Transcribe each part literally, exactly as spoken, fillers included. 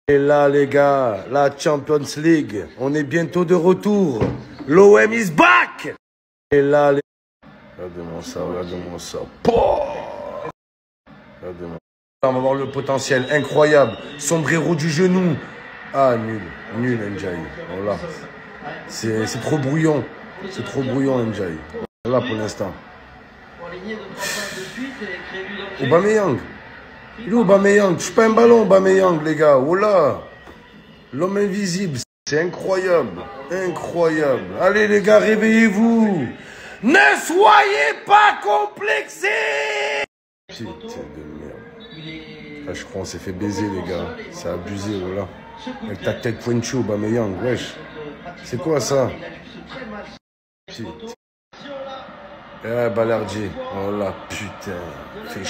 Et là, les gars, la Champions League, on est bientôt de retour. L'O M is back. Et là, les... Regardez-moi ça, regardez-moi ça. Regardez-moi. On va voir le potentiel incroyable. Sombrero du genou. Ah, nul. Nul, Ndiaye. Voilà. C'est trop brouillon. C'est trop brouillon, Ndiaye. Voilà pour l'instant. Aubameyang. Il est Aubameyang. Je pas un ballon, Aubameyang, les gars. Oh là. L'homme invisible. C'est incroyable. Incroyable. Allez, les gars, réveillez-vous. Ne soyez pas complexés. Putain de merde. Là, je crois qu'on s'est fait baiser, les gars. C'est abusé, voilà. Avec ta tête pointue, Aubameyang. Wesh. C'est quoi ça? Putain. Eh, Balerdi. Oh là, putain. Fait...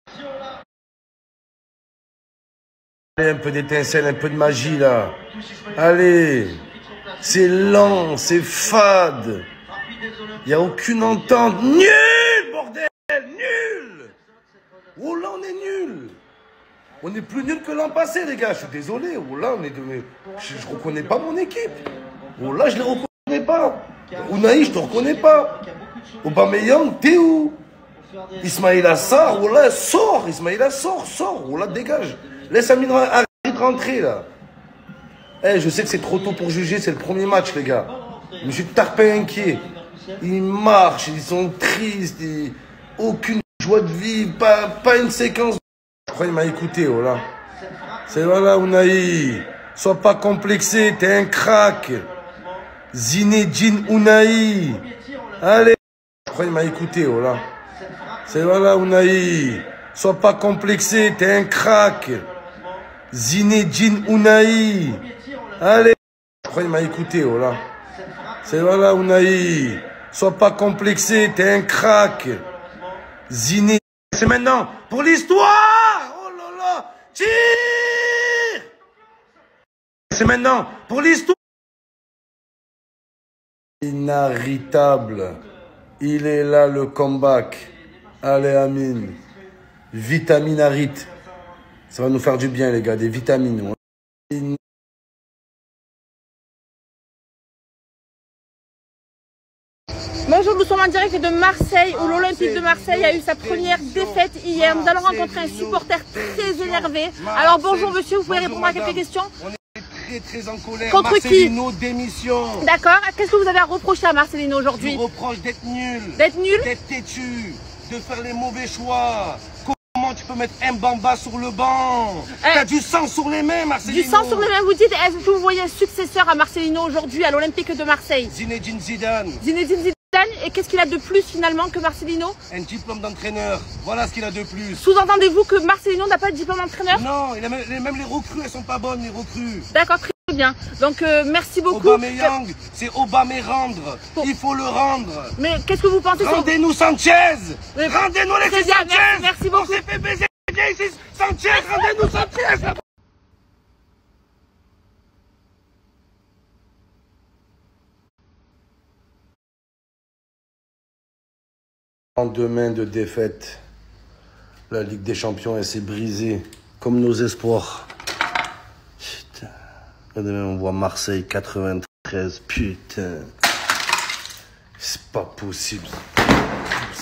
Allez, un peu d'étincelle, un peu de magie, là. Allez. C'est lent, c'est fade. Il n'y a aucune entente. Nul, bordel. Nul. Oh là, on est nul. On est plus nul que l'an passé, les gars. Je suis désolé. Oh là, on est de... Je ne reconnais pas mon équipe. Oh là, je ne les reconnais pas. Unai, je ne te reconnais pas. Aubameyang, t'es où? Ismaïla Sarr, oh là, sors. Ismaïla sort, sort. Oh là, dégage. Laisse Amine rentrer, là. Eh, je sais que c'est trop tôt pour juger. C'est le premier match, les gars. Je me suis tarpin inquiet. Ils marchent, ils sont tristes. Ils... Aucune joie de vivre. Pas, pas une séquence. Je crois qu'il m'a écouté, oh là. C'est voilà, Unai. Sois pas complexé, t'es un crack. Zinedine Unai. Allez. Je crois qu'il m'a écouté, oh là. C'est voilà, Unai. Sois pas complexé, t'es un crack. Zinedine Unai. Allez. Je crois qu'il m'a écouté, oh là. C'est voilà, Unai. Sois pas complexé, t'es un crack. Zinedine. C'est maintenant pour l'histoire. Oh là là. Tire. C'est maintenant pour l'histoire. Inarrêtable. Il est là, le comeback. Allez, Amine. Vitamine Harit. Ça va nous faire du bien, les gars. Des vitamines. Bonjour, nous sommes en direct de Marseille où l'Olympique de Marseille a eu sa première défaite hier. Nous allons rencontrer un supporter très énervé. Alors bonjour monsieur, vous pouvez répondre à quelques questions? On est très très en colère. Contre Marcelino, qui? démission. D'accord. Qu'est-ce que vous avez à reprocher à Marcelino aujourd'hui? Je vous reproche d'être nul. D'être nul? D'être têtu. De faire les mauvais choix. Comment tu peux mettre Mbamba sur le banc? euh, T'as du sang sur les mains, Marcelino. Du sang sur les mains, vous dites. Est-ce que vous voyez un successeur à Marcelino aujourd'hui à l'Olympique de Marseille? Zinedine Zidane. Zinedine Zidane. Et qu'est-ce qu'il a de plus finalement que Marcelino? Un diplôme d'entraîneur. Voilà ce qu'il a de plus. Sous-entendez-vous que Marcelino n'a pas de diplôme d'entraîneur? Non, il a même, même les recrues, elles sont pas bonnes, les recrues. D'accord, très bien. Donc euh, merci beaucoup. Aubameyang, c'est Aubameyang. Pour... Il faut le rendre. Mais qu'est-ce que vous pensez? Rendez-nous Sanchez. Mais... Rendez-nous les Sanchez. Merci, merci beaucoup. On s'est fait baiser ici. Sanchez, rendez-nous Sanchez. Lendemain de défaite, la Ligue des Champions, elle s'est brisée, comme nos espoirs. Putain. Regardez, on voit Marseille quatre-vingt-treize, putain. C'est pas possible.